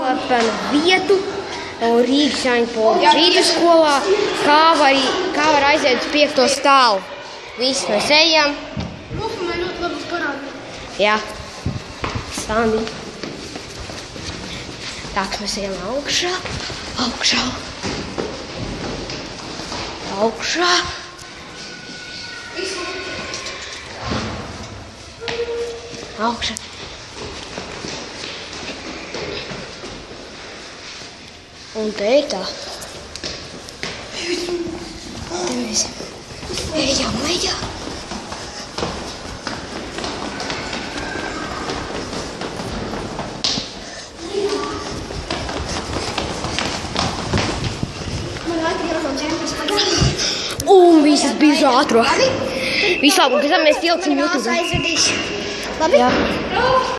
slepenu vietu Rīgas Jāņpoļa vidusskolā, kā var aiziet uz 5. stāvu. Visi mēs ejam. Man ļoti labi parādīt. Jā. Standi. Tā, ka mēs ejam augšā. Augšā. Un te ir tā. Te mēs ejam. Un visas bija ātro. Vislabāk, kad mēs ieliksim YouTube. Aizvedīšu. Labi? Jā.